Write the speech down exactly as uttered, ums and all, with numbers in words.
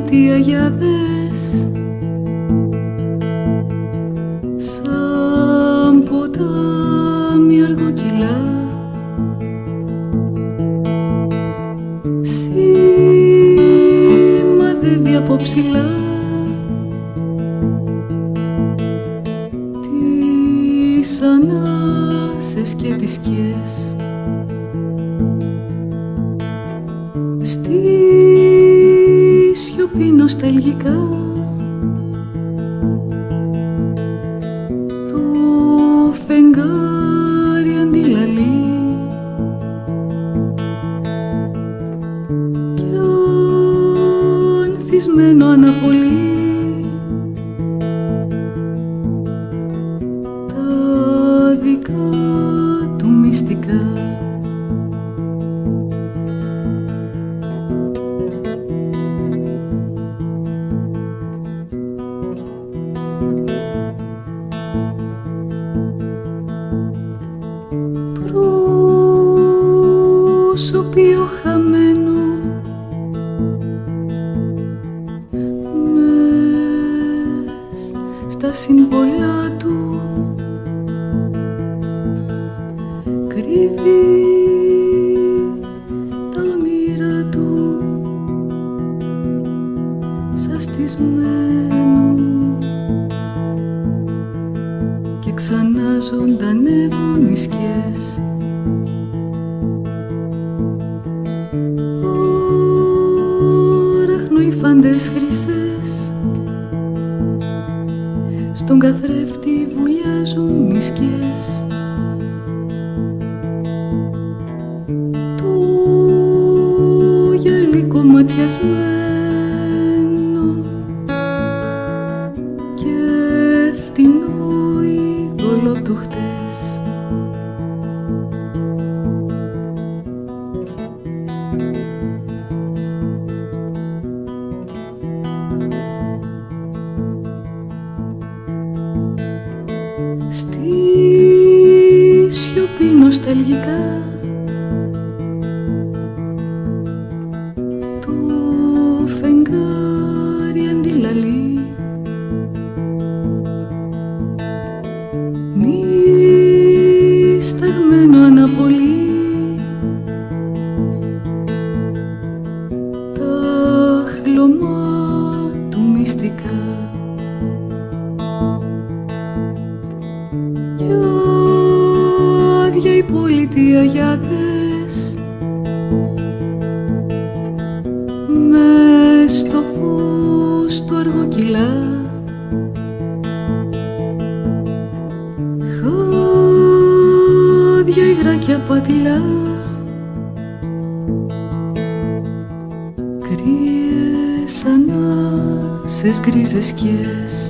πολιτεία γιαδές, σαν ποτάμι αργοκυλά, σημαδεύει από ψηλά τις ανάσες και τις σκιές. Στη σιωπή νοσταλγικά το φεγγάρι αντιλαλεί κι ανθισμένο αναπολύ τα δικά του μυστικά. Προσωπείο χαμένο μες στα σύμβολά του κρύβει τα όνειρα του σαστισμένο και ξανά ζωντανεύουν οι σκιές. Οι φάντες χρυσές στον καθρέφτη βουλιάζουν οι σκιές. Το γυαλί κομματιασμένο και φτηνό είδωλο το χτες. Στη σιωπή νοσταλγικά το φεγγάρι αντιλαλεί νησταγμένο αναπολύ τα χλωμά του μυστικά. Άδεια η πολιτεία γιαδές μες στο φως του αργοκυλά, χάδια υγρά και απατηλά, κρύες ανάσες γκρίζες σκιές.